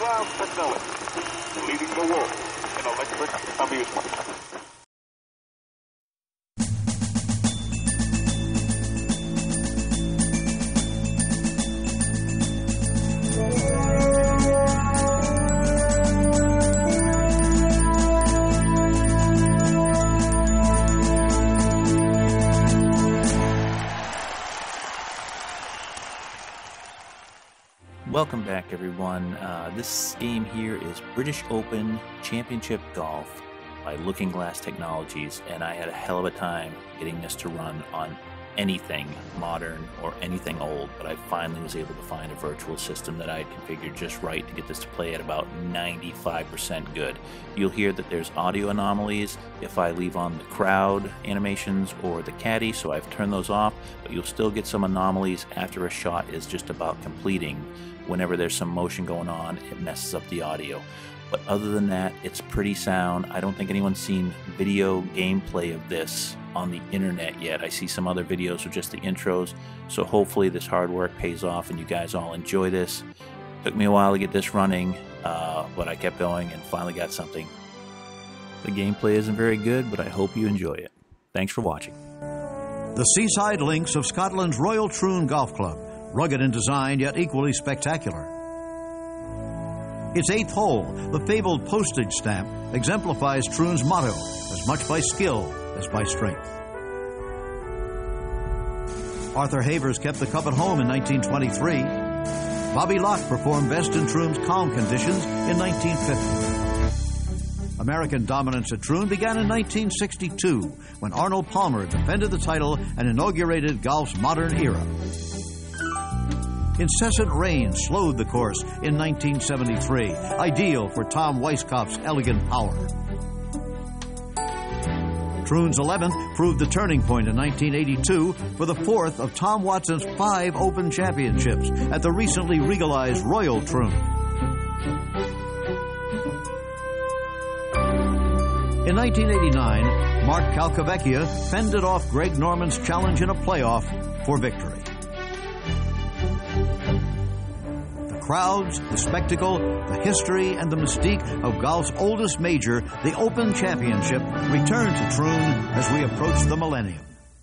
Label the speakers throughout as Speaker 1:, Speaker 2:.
Speaker 1: LookingGlass Technologies, leading the world in electric amusement.
Speaker 2: Welcome back, everyone. This game here is British Open Championship Golf by LookingGlass Technologies, and I had a hell of a time getting this to run on anything modern or anything old, but I finally was able to find a virtual system that I had configured just right to get this to play at about 95% good. You'll hear that there's audio anomalies if I leave on the crowd animations or the caddy, so I've turned those off, but you'll still get some anomalies after a shot is just about completing. Whenever there's some motion going on, it messes up the audio. But other than that, it's pretty sound. I don't think anyone's seen video gameplay of this on the internet yet. I see some other videos with just the intros, so hopefully this hard work pays off and you guys all enjoy this. Took me a while to get this running, but I kept going and finally got something. The gameplay isn't very good, but I hope you enjoy it. Thanks for watching.
Speaker 3: The seaside links of Scotland's Royal Troon Golf Club. Rugged in design, yet equally spectacular. Its eighth hole, the fabled postage stamp, exemplifies Troon's motto, as much by skill as by strength. Arthur Havers kept the cup at home in 1923. Bobby Locke performed best in Troon's calm conditions in 1950. American dominance at Troon began in 1962, when Arnold Palmer defended the title and inaugurated golf's modern era. Incessant rain slowed the course in 1973, ideal for Tom Weisskopf's elegant power. Troon's 11th proved the turning point in 1982 for the fourth of Tom Watson's 5 Open Championships at the recently regalized Royal Troon. In 1989, Mark Calcavecchia fended off Greg Norman's challenge in a playoff for victory. Crowds, the spectacle, the history, and the mystique of golf's oldest major, the Open Championship, return to Troon as we approach the millennium.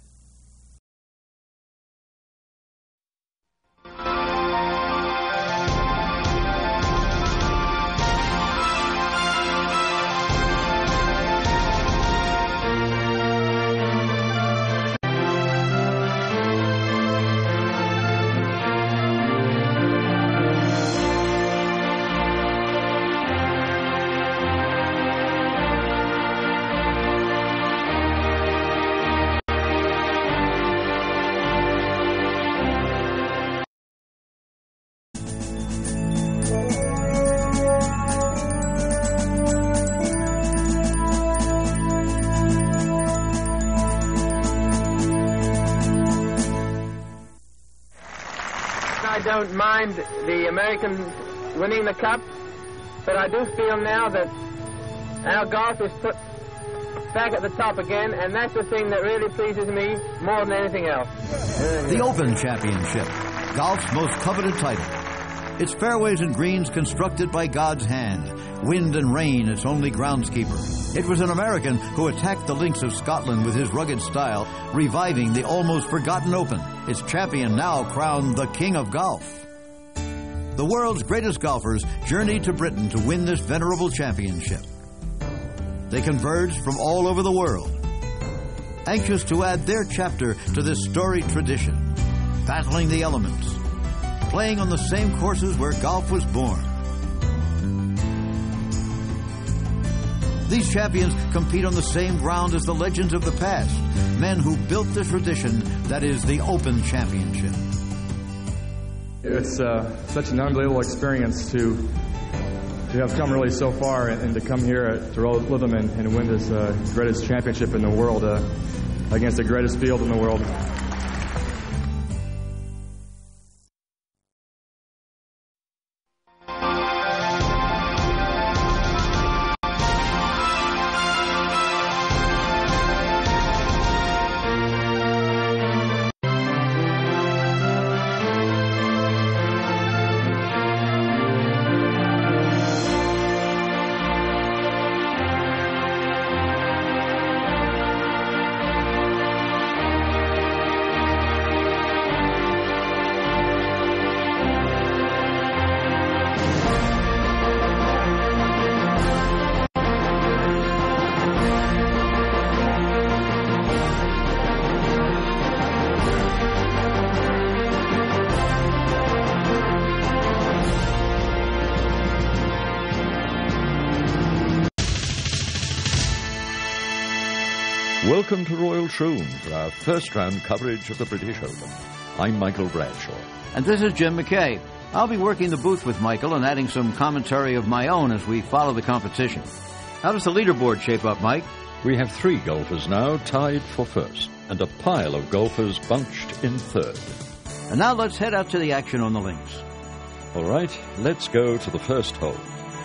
Speaker 4: I don't mind the Americans winning the cup, but I do feel now that our golf is put back at the top again, and that's the thing that really pleases me more than anything else.
Speaker 3: The Open Championship, golf's most coveted title. Its fairways and greens constructed by God's hand. Wind and rain its only groundskeeper. It was an American who attacked the links of Scotland with his rugged style, reviving the almost forgotten Open. Its champion now crowned the King of Golf. The world's greatest golfers journeyed to Britain to win this venerable championship. They converged from all over the world, anxious to add their chapter to this storied tradition, battling the elements, playing on the same courses where golf was born. These champions compete on the same ground as the legends of the past, men who built the tradition that is the Open Championship.
Speaker 5: It's such an unbelievable experience to have come really so far and to come here to Lytham and win this greatest championship in the world against the greatest field in the world.
Speaker 6: Welcome to Royal Troon for our first round coverage of the British Open. I'm Michael Bradshaw.
Speaker 3: And this is Jim McKay. I'll be working the booth with Michael and adding some commentary of my own as we follow the competition. How does the leaderboard shape up, Mike?
Speaker 6: We have 3 golfers now tied for first, and a pile of golfers bunched in third.
Speaker 3: And now let's head out to the action on the links.
Speaker 6: All right, let's go to the first hole.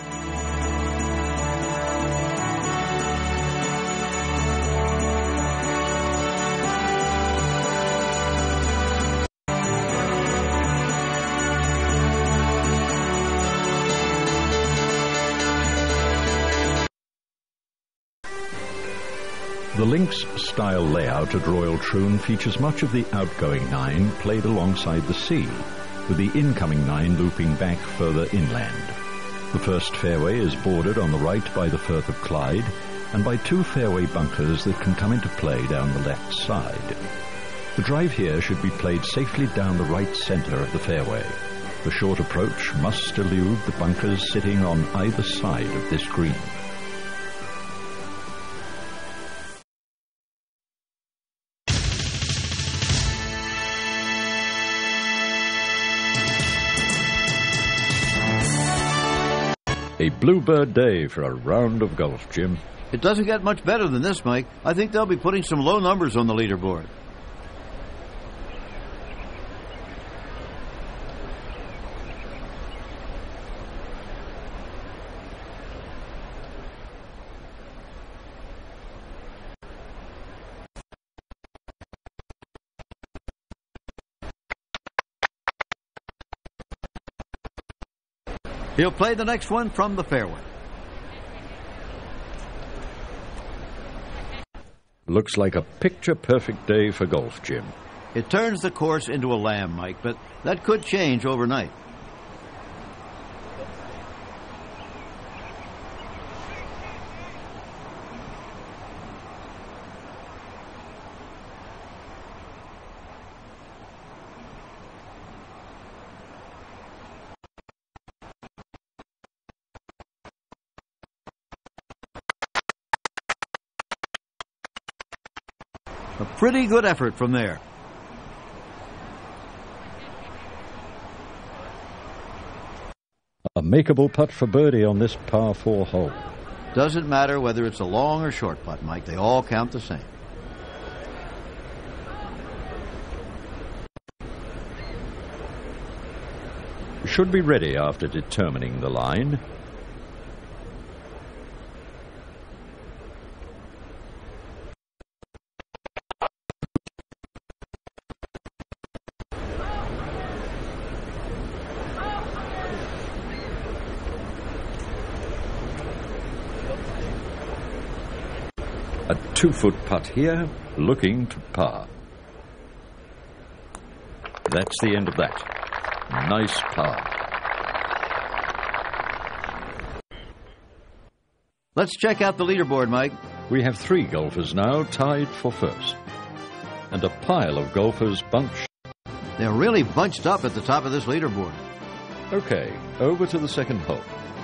Speaker 6: The links style layout at Royal Troon features much of the outgoing 9 played alongside the sea, with the incoming 9 looping back further inland. The first fairway is bordered on the right by the Firth of Clyde and by 2 fairway bunkers that can come into play down the left side. The drive here should be played safely down the right centre of the fairway. The short approach must elude the bunkers sitting on either side of this green. A bluebird day for a round of golf, Jim.
Speaker 3: It doesn't get much better than this, Mike. I think they'll be putting some low numbers on the leaderboard. He'll play the next one from the fairway.
Speaker 6: Looks like a picture-perfect day for golf, Jim.
Speaker 3: It turns the course into a lamb, Mike, but that could change overnight. A pretty good effort from there.
Speaker 6: A makeable putt for birdie on this par 4 hole.
Speaker 3: Doesn't matter whether it's a long or short putt, Mike. They all count the same.
Speaker 6: Should be ready after determining the line. A 2-foot putt here, looking to par. That's the end of that. Nice par.
Speaker 3: Let's check out the leaderboard, Mike.
Speaker 6: We have 3 golfers now tied for first, and a pile of golfers bunched.
Speaker 3: They're really bunched up at the top of this leaderboard.
Speaker 6: Okay, over to the second hole.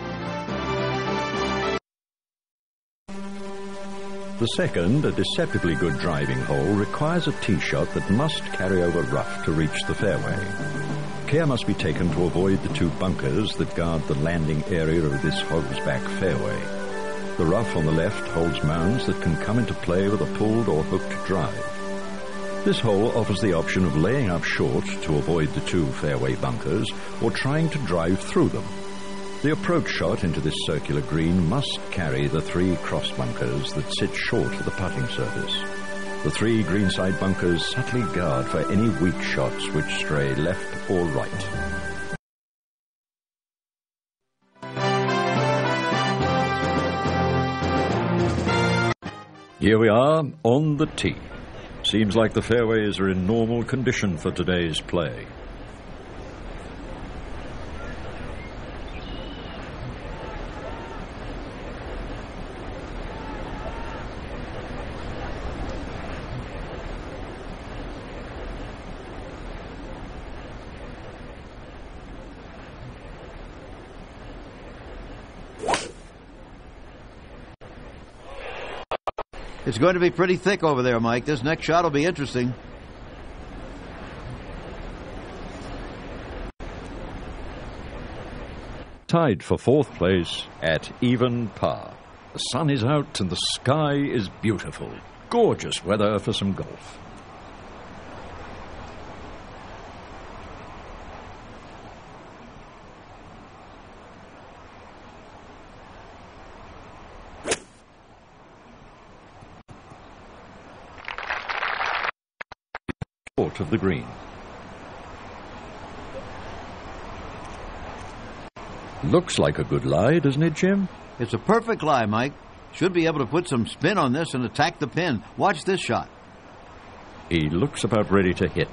Speaker 6: The second, a deceptively good driving hole, requires a tee shot that must carry over rough to reach the fairway. Care must be taken to avoid the 2 bunkers that guard the landing area of this hog's back fairway. The rough on the left holds mounds that can come into play with a pulled or hooked drive. This hole offers the option of laying up short to avoid the 2 fairway bunkers or trying to drive through them. The approach shot into this circular green must carry the 3 cross bunkers that sit short of the putting surface. The 3 greenside bunkers subtly guard for any weak shots which stray left or right. Here we are on the tee. Seems like the fairways are in normal condition for today's play.
Speaker 3: It's going to be pretty thick over there, Mike. This next shot will be interesting.
Speaker 6: Tied for fourth place at even par. The sun is out and the sky is beautiful. Gorgeous weather for some golf. Short of the green. Looks like a good lie, doesn't it, Jim?
Speaker 3: It's a perfect lie, Mike. Should be able to put some spin on this and attack the pin. Watch this shot.
Speaker 6: He looks about ready to hit.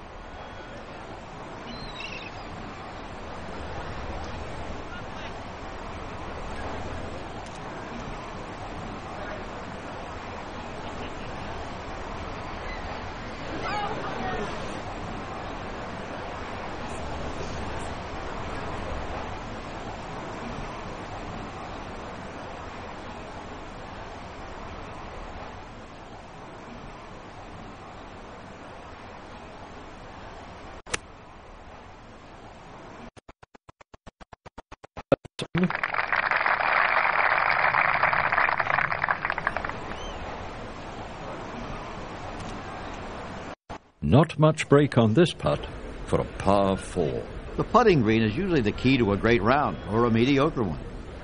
Speaker 6: Not much break on this putt for a par 4.
Speaker 3: The putting green is usually the key to a great round, or a mediocre one.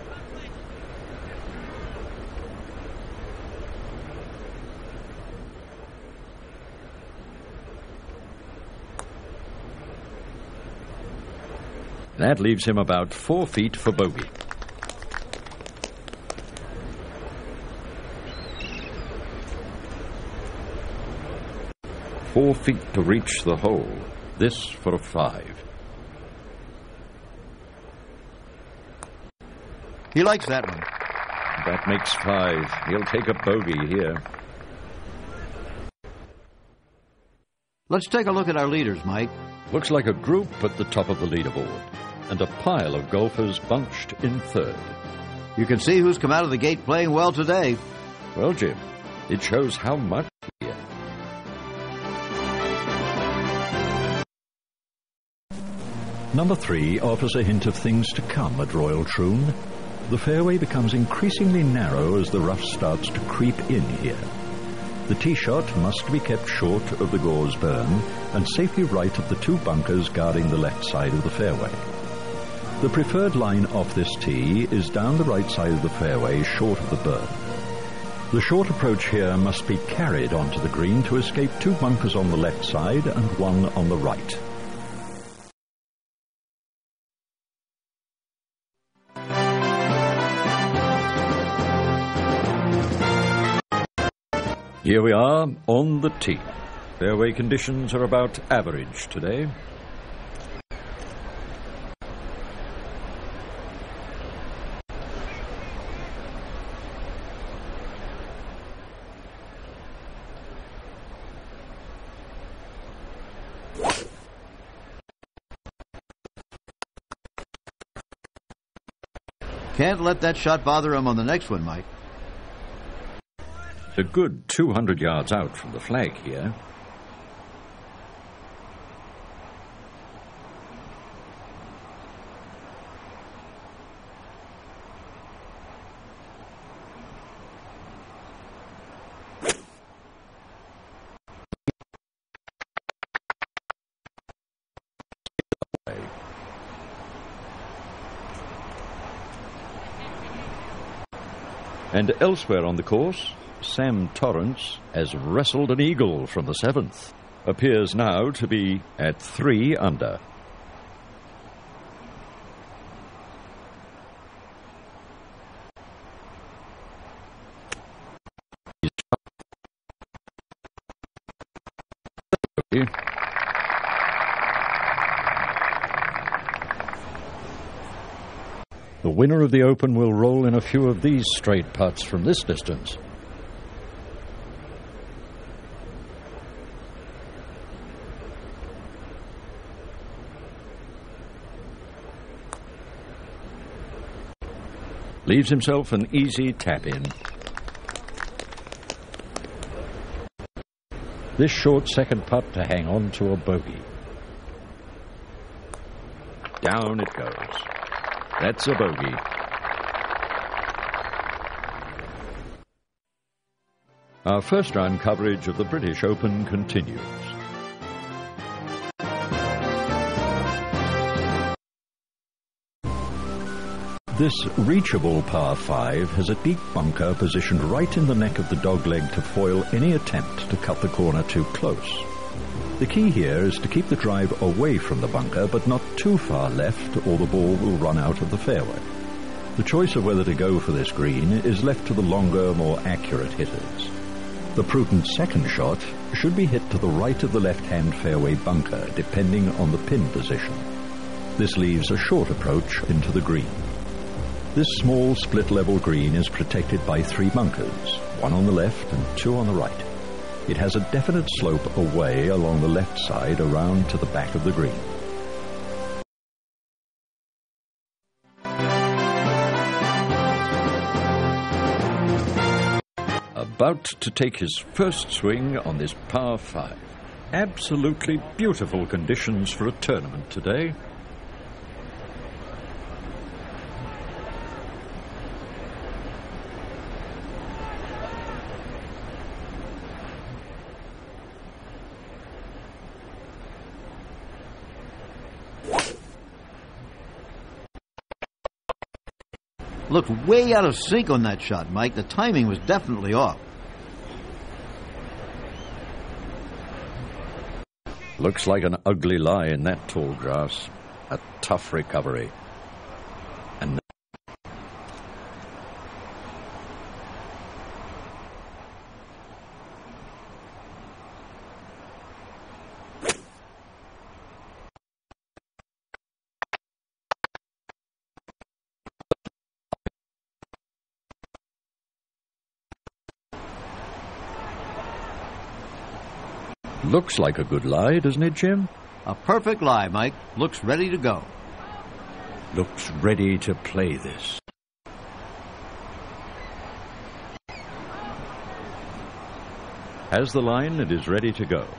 Speaker 6: That leaves him about 4 feet for bogey. Four feet to reach the hole. This for a 5.
Speaker 3: He likes that one.
Speaker 6: That makes 5. He'll take a bogey here.
Speaker 3: Let's take a look at our leaders, Mike.
Speaker 6: Looks like a group at the top of the leaderboard, and a pile of golfers bunched in third.
Speaker 3: You can see who's come out of the gate playing well today.
Speaker 6: Well, Jim, it shows how much here. Number 3 offers a hint of things to come at Royal Troon. The fairway becomes increasingly narrow as the rough starts to creep in here. The tee shot must be kept short of the gauze burn and safely right of the 2 bunkers guarding the left side of the fairway. The preferred line off this tee is down the right side of the fairway short of the burn. The short approach here must be carried onto the green to escape 2 bunkers on the left side and 1 on the right. Here we are on the tee. Fairway conditions are about average today.
Speaker 3: Can't let that shot bother him on the next one, Mike.
Speaker 6: A good 200 yards out from the flag here. And elsewhere on the course, Sam Torrance has wrestled an eagle from the 7th. Appears now to be at 3 under. The winner of the Open will roll in a few of these straight putts from this distance. Leaves himself an easy tap-in. This short second putt to hang on to a bogey. Down it goes. That's a bogey. Our first round coverage of the British Open continues. This reachable par 5 has a deep bunker positioned right in the neck of the dogleg to foil any attempt to cut the corner too close. The key here is to keep the drive away from the bunker, but not too far left, or the ball will run out of the fairway. The choice of whether to go for this green is left to the longer, more accurate hitters. The prudent second shot should be hit to the right of the left-hand fairway bunker, depending on the pin position. This leaves a short approach into the green. This small split-level green is protected by 3 bunkers, 1 on the left and 2 on the right. It has a definite slope away along the left side around to the back of the green. About to take his first swing on this par 5. Absolutely beautiful conditions for a tournament today.
Speaker 3: Looked way out of sync on that shot, Mike. The timing was definitely off.
Speaker 6: Looks like an ugly lie in that tall grass. A tough recovery. And looks like a good lie, doesn't it, Jim?
Speaker 3: A perfect lie, Mike. Looks ready to go.
Speaker 6: Looks ready to play this. Has the line and is ready to go.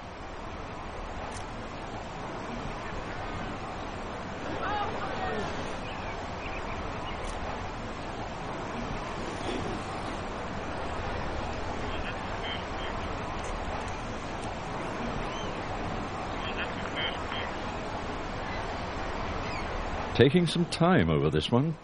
Speaker 6: Taking some time over this one.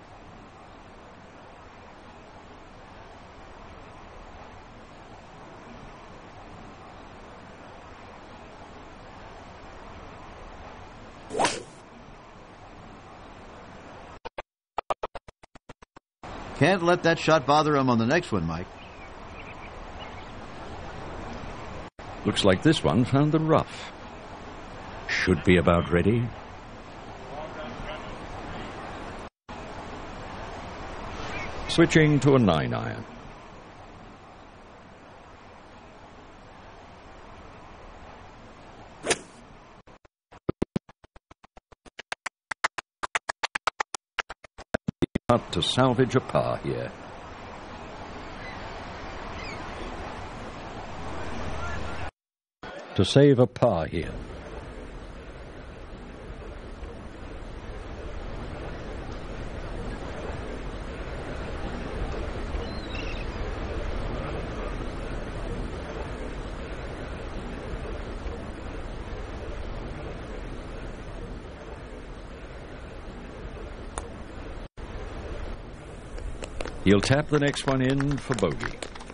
Speaker 3: Can't let that shot bother him on the next one, Mike.
Speaker 6: Looks like this one found the rough. Should be about ready. Switching to a 9-iron. Out to salvage a par here. To save a par here. He'll tap the next one in for bogey.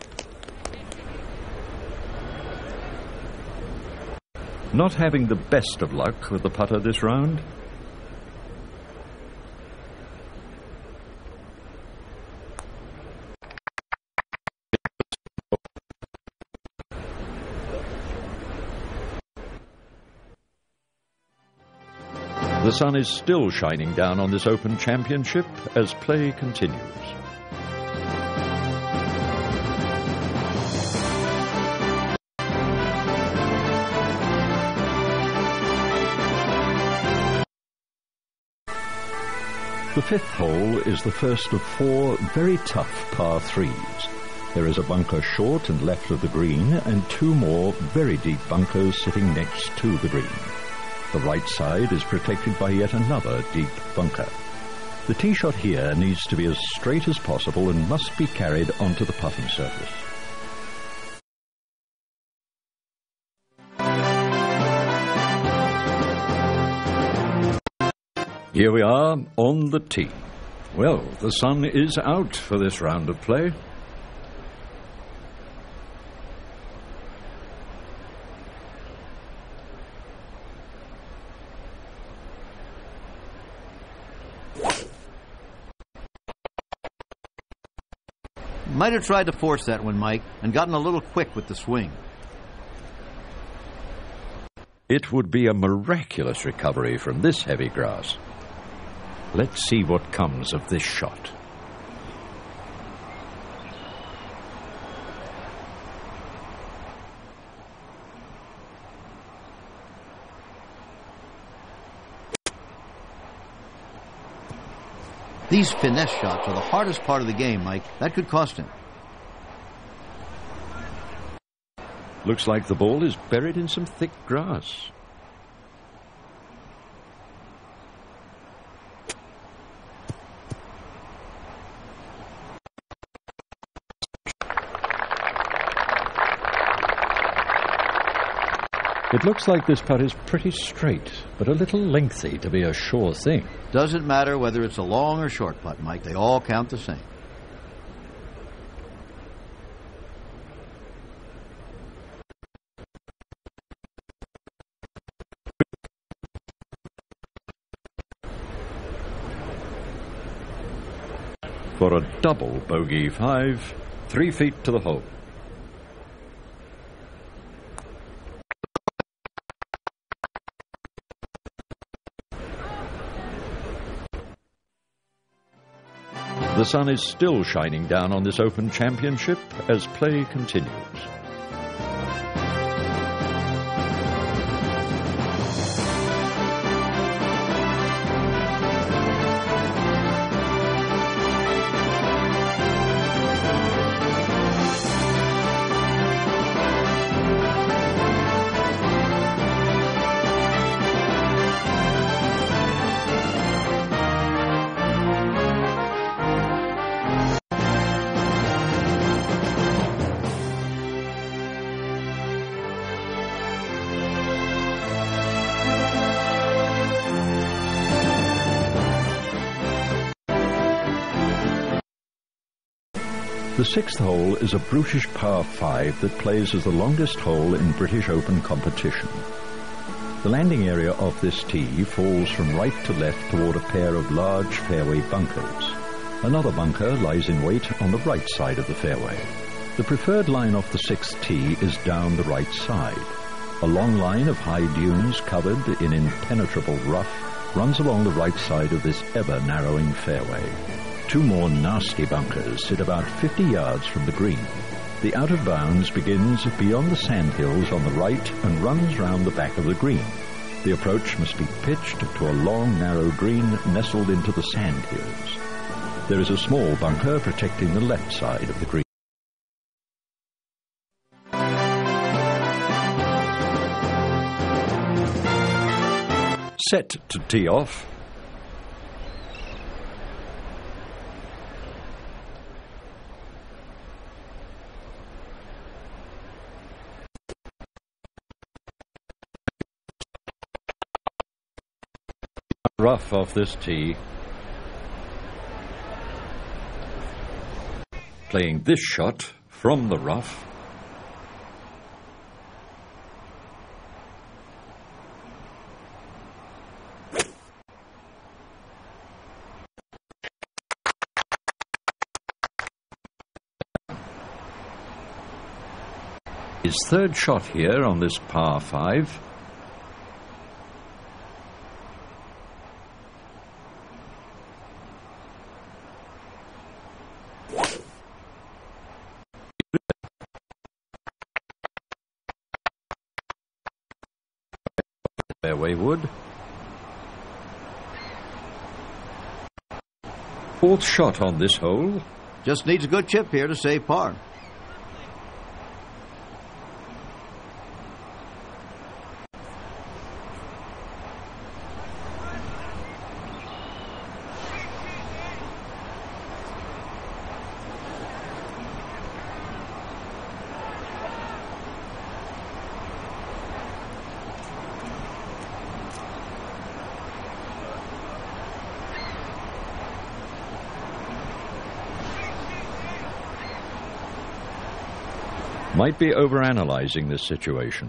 Speaker 6: Not having the best of luck with the putter this round. The sun is still shining down on this Open Championship as play continues. The 5th hole is the first of 4 very tough par 3s. There is a bunker short and left of the green, and two more very deep bunkers sitting next to the green. The right side is protected by yet another deep bunker. The tee shot here needs to be as straight as possible and must be carried onto the putting surface. Here we are on the tee. Well, the sun is out for this round of play.
Speaker 3: Might have tried to force that one, Mike, and gotten a little quick with the swing.
Speaker 6: It would be a miraculous recovery from this heavy grass. Let's see what comes of this shot.
Speaker 3: These finesse shots are the hardest part of the game, Mike. That could cost him.
Speaker 6: Looks like the ball is buried in some thick grass. It looks like this putt is pretty straight, but a little lengthy to be a sure thing.
Speaker 3: Doesn't matter whether it's a long or short putt, Mike. They all count the same.
Speaker 6: For a double bogey 5, 3 feet to the hole. The sun is still shining down on this Open Championship as play continues. The sixth hole is a brutish par 5 that plays as the longest hole in British Open competition. The landing area of this tee falls from right to left toward a pair of large fairway bunkers. Another bunker lies in wait on the right side of the fairway. The preferred line off the sixth tee is down the right side. A long line of high dunes covered in impenetrable rough runs along the right side of this ever-narrowing fairway. Two more nasty bunkers sit about 50 yards from the green. The out of bounds begins beyond the sandhills on the right and runs round the back of the green. The approach must be pitched to a long, narrow green nestled into the sandhills. There is a small bunker protecting the left side of the green. Set to tee off. Rough off this tee. Playing this shot from the rough. His third shot here on this par 5. Fairway wood. Fourth shot on this hole.
Speaker 3: Just needs a good chip here to save par.
Speaker 6: Might be overanalyzing this situation.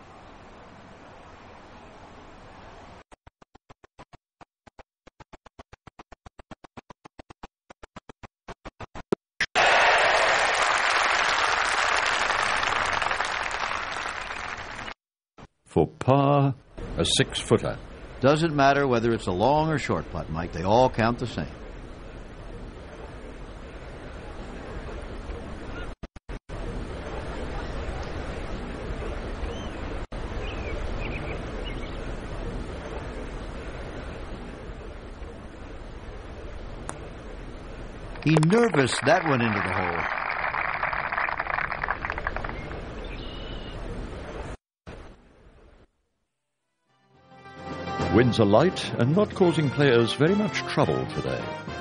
Speaker 6: For par, a 6-footer.
Speaker 3: Doesn't matter whether it's a long or short putt, Mike. They all count the same. He nervous that went into the hole.
Speaker 6: Winds are light and not causing players very much trouble today.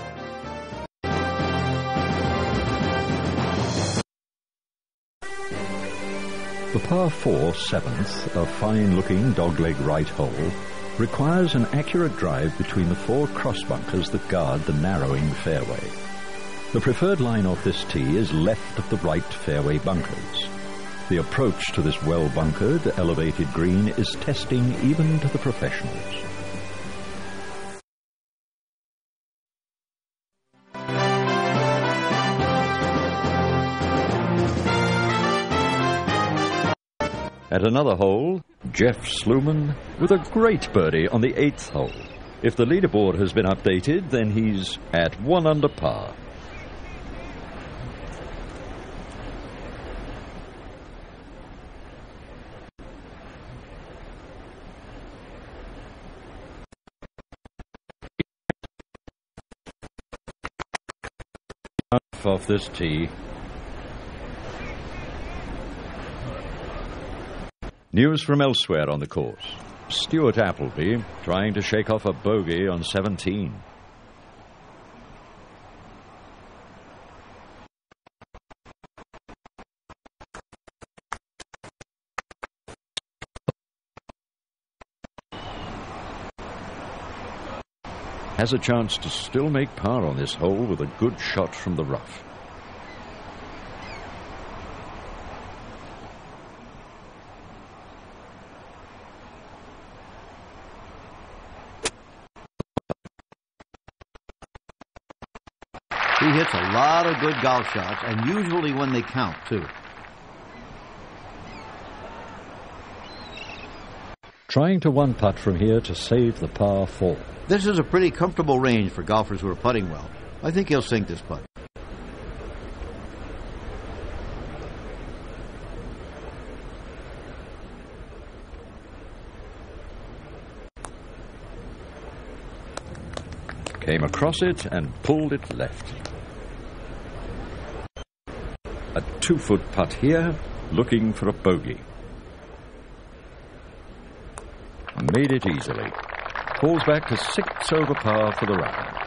Speaker 6: The par 4 7th, a fine-looking dogleg right hole, requires an accurate drive between the 4 cross bunkers that guard the narrowing fairway. The preferred line off this tee is left of the right fairway bunkers. The approach to this well-bunkered, elevated green is testing even to the professionals. At another hole, Jeff Sluman with a great birdie on the 8th hole. If the leaderboard has been updated, then he's at 1 under par. Off this tee. News from elsewhere on the course. Stuart Appleby trying to shake off a bogey on 17. Has a chance to still make par on this hole with a good shot from the rough.
Speaker 3: He hits a lot of good golf shots, and usually when they count, too.
Speaker 6: Trying to one-putt from here to save the par 4.
Speaker 3: This is a pretty comfortable range for golfers who are putting well. I think he'll sink this putt.
Speaker 6: Came across it and pulled it left. A 2-foot putt here, looking for a bogey. Made it easily. Falls back to 6 over par for the round.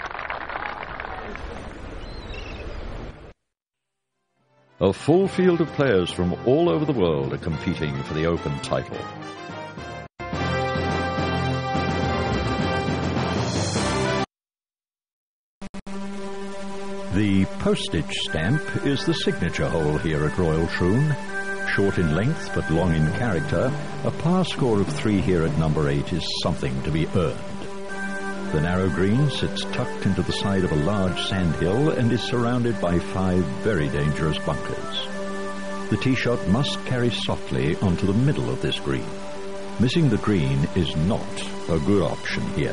Speaker 6: A full field of players from all over the world are competing for the Open title. The postage stamp is the signature hole here at Royal Troon. Short in length but long in character, a par score of 3 here at number 8 is something to be earned. The narrow green sits tucked into the side of a large sandhill and is surrounded by 5 very dangerous bunkers. The tee shot must carry softly onto the middle of this green. Missing the green is not a good option here.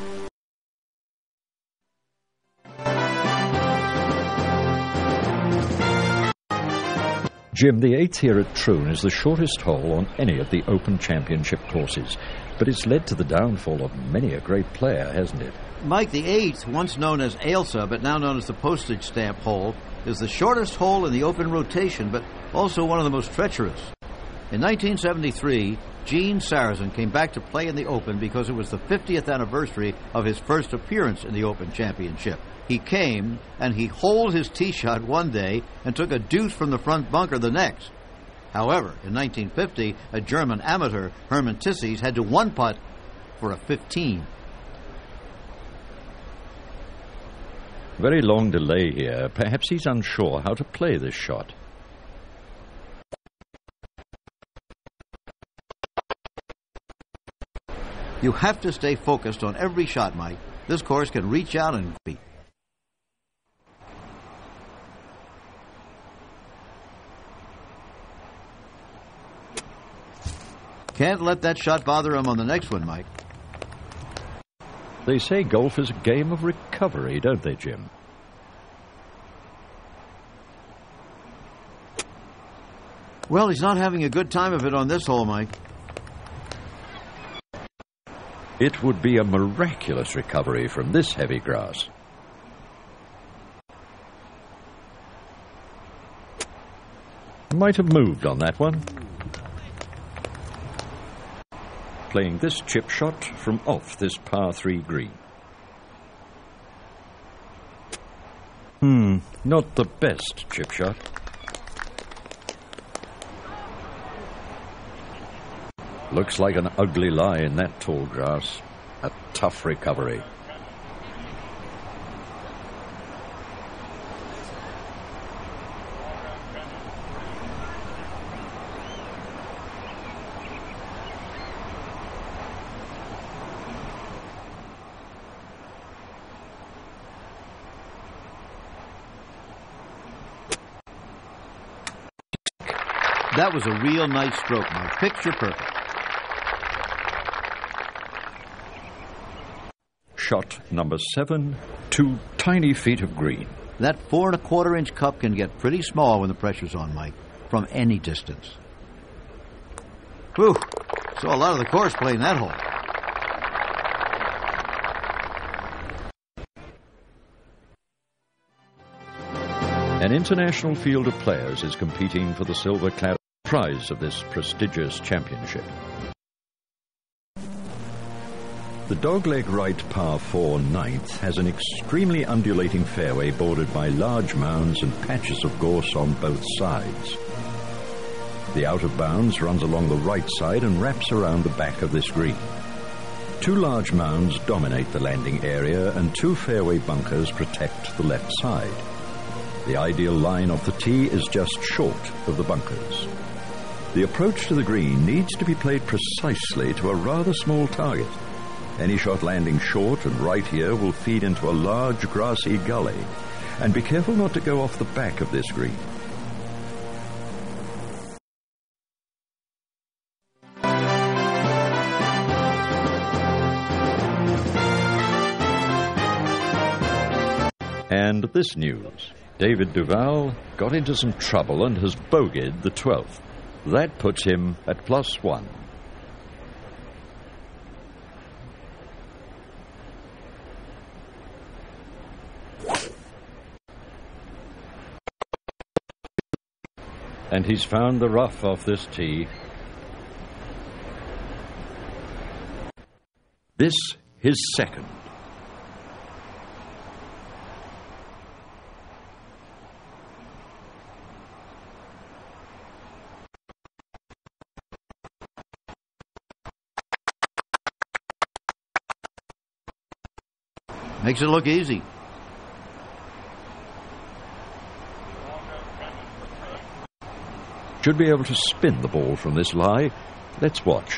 Speaker 6: Jim, the 8th here at Troon is the shortest hole on any of the Open Championship courses, but it's led to the downfall of many a great player, hasn't it?
Speaker 3: Mike, the 8th, once known as Ayrshire, but now known as the postage stamp hole, is the shortest hole in the Open rotation, but also one of the most treacherous. In 1973, Gene Sarazen came back to play in the Open because it was the 50th anniversary of his first appearance in the Open Championship. He came, and he holed his tee shot one day and took a deuce from the front bunker the next. However, in 1950, a German amateur, Hermann Tisses, had to one-putt for a 15.
Speaker 6: Very long delay here. Perhaps he's unsure how to play this shot.
Speaker 3: You have to stay focused on every shot, Mike. This course can reach out and beat. Can't let that shot bother him on the next one, Mike.
Speaker 6: They say golf is a game of recovery, don't they, Jim?
Speaker 3: Well, he's not having a good time of it on this hole, Mike.
Speaker 6: It would be a miraculous recovery from this heavy grass. Might have moved on that one. Playing this chip shot from off this par 3 green. Not the best chip shot. Looks like an ugly lie in that tall grass. A tough recovery.
Speaker 3: That was a real nice stroke, Mike. Picture perfect.
Speaker 6: Shot number 7, 2 tiny feet of green.
Speaker 3: That 4 1/4 inch cup can get pretty small when the pressure's on, Mike, from any distance. Whew. Saw a lot of the course playing that hole.
Speaker 6: An international field of players is competing for the silver-clad prize of this prestigious championship. The dogleg right par 4 ninth has an extremely undulating fairway bordered by large mounds and patches of gorse on both sides. The out of bounds runs along the right side and wraps around the back of this green. 2 large mounds dominate the landing area and 2 fairway bunkers protect the left side. The ideal line off the tee is just short of the bunkers. The approach to the green needs to be played precisely to a rather small target. Any shot landing short and right here will feed into a large grassy gully. And be careful not to go off the back of this green. And this news. David Duval got into some trouble and has bogeyed the 12th. That puts him at +1. And he's found the rough off this tee. This his second.
Speaker 3: Makes it look easy.
Speaker 6: Should be able to spin the ball from this lie. Let's watch.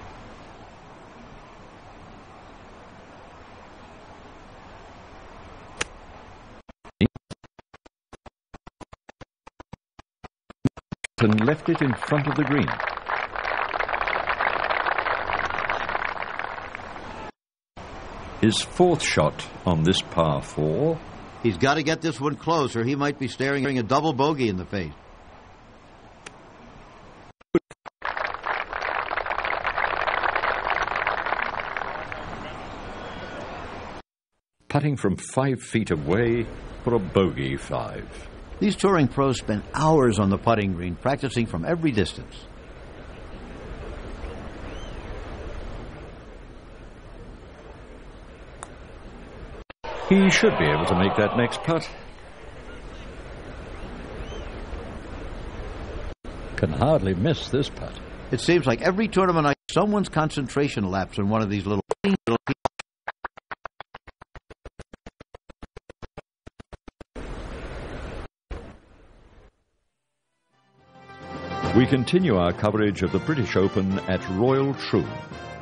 Speaker 6: And left it in front of the green. His 4th shot on this par 4.
Speaker 3: He's got to get this one close or he might be staring a double bogey in the face.
Speaker 6: Putting from 5 feet away for a bogey 5.
Speaker 3: These touring pros spend hours on the putting green, practicing from every distance.
Speaker 6: He should be able to make that next putt. Can hardly miss this putt.
Speaker 3: It seems like every tournament someone's concentration laps in one of these little...
Speaker 6: We continue our coverage of the British Open at Royal Troon.